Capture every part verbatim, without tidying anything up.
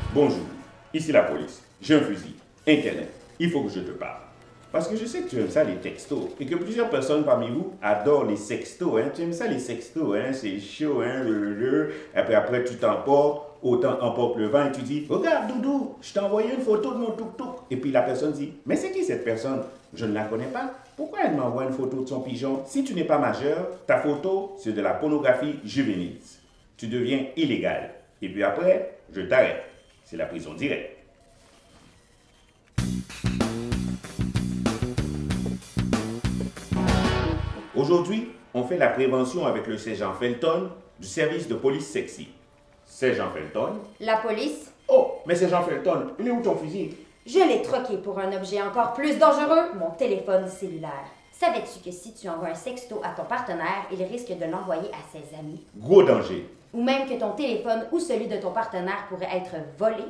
Bonjour, ici la police. J'ai un fusil. Internet. Il faut que je te parle. Parce que je sais que tu aimes ça les textos et que plusieurs personnes parmi vous adorent les sextos. Hein? Tu aimes ça les sextos, hein? C'est chaud, hein? Le, le. Et puis après tu t'emportes, autant emporte le vent et tu dis regarde Doudou, je t'ai envoyé une photo de mon tuk-tuk. Et puis la personne dit mais c'est qui cette personne? Je ne la connais pas. Pourquoi elle m'envoie une photo de son pigeon? Si tu n'es pas majeur, ta photo c'est de la pornographie juvénile. Tu deviens illégal. Et puis après, je t'arrête. C'est la prison directe. Aujourd'hui, on fait la prévention avec le sergent Felton du service de police sexy. Sergent Felton? La police? Oh, mais sergent Felton, il est où ton fusil? Je l'ai troqué pour un objet encore plus dangereux, mon téléphone cellulaire. Savais-tu que si tu envoies un sexto à ton partenaire, il risque de l'envoyer à ses amis? Gros danger. Ou même que ton téléphone ou celui de ton partenaire pourrait être volé?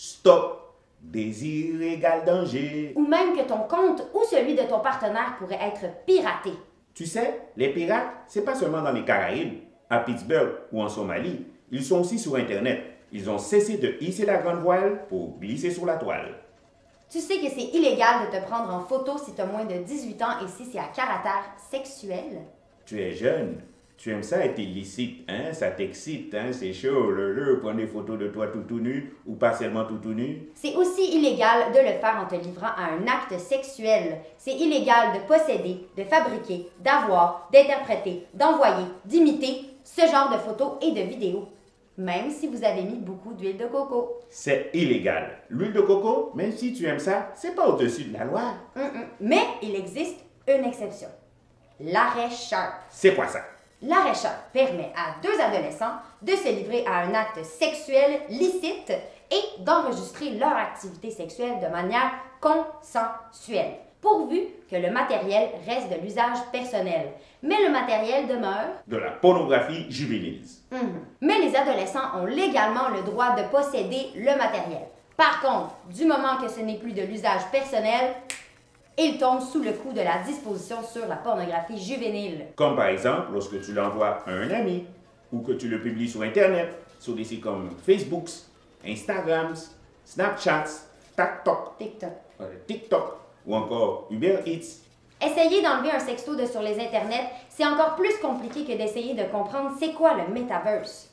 Stop. Désir égale danger. Ou même que ton compte ou celui de ton partenaire pourrait être piraté? Tu sais, les pirates, c'est pas seulement dans les Caraïbes, à Pittsburgh ou en Somalie. Ils sont aussi sur Internet. Ils ont cessé de hisser la grande voile pour glisser sur la toile. Tu sais que c'est illégal de te prendre en photo si tu as moins de dix-huit ans et si c'est à caractère sexuel? Tu es jeune. Tu aimes ça être illicite, hein? Ça t'excite, hein? C'est chaud, le, le, prendre des photos de toi tout, tout nu ou partiellement tout, tout nu. C'est aussi illégal de le faire en te livrant à un acte sexuel. C'est illégal de posséder, de fabriquer, d'avoir, d'interpréter, d'envoyer, d'imiter ce genre de photos et de vidéos. Même si vous avez mis beaucoup d'huile de coco. C'est illégal. L'huile de coco, même si tu aimes ça, c'est pas au-dessus de la loi. Mm-mm. Mais il existe une exception. L'arrêt Sharp. C'est quoi ça? L'arrêt Sharp permet à deux adolescents de se livrer à un acte sexuel licite et d'enregistrer leur activité sexuelle de manière consensuelle, pourvu que le matériel reste de l'usage personnel. Mais le matériel demeure de la pornographie juvénile. Mmh. Mais les adolescents ont légalement le droit de posséder le matériel. Par contre, du moment que ce n'est plus de l'usage personnel, ils tombent sous le coup de la disposition sur la pornographie juvénile. Comme par exemple lorsque tu l'envoies à un ami ou que tu le publies sur Internet, sur des sites comme Facebook, Instagram, Snapchat, TikTok, TikTok. euh, TikTok ou encore Uber Eats. Essayer d'enlever un sexto de sur les internets, c'est encore plus compliqué que d'essayer de comprendre c'est quoi le metaverse.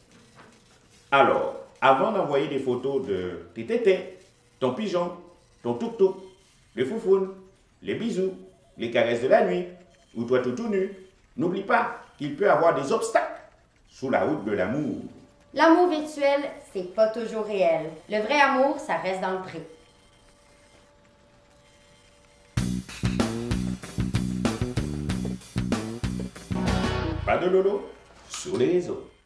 Alors, avant d'envoyer des photos de tes tétés, ton pigeon, ton tuk-tuk, les foufounes, les bisous, les caresses de la nuit, ou toi tout, tout nu, n'oublie pas qu'il peut y avoir des obstacles sur la route de l'amour. L'amour virtuel, c'est pas toujours réel. Le vrai amour, ça reste dans le pré. Pas de lolo sur les réseaux.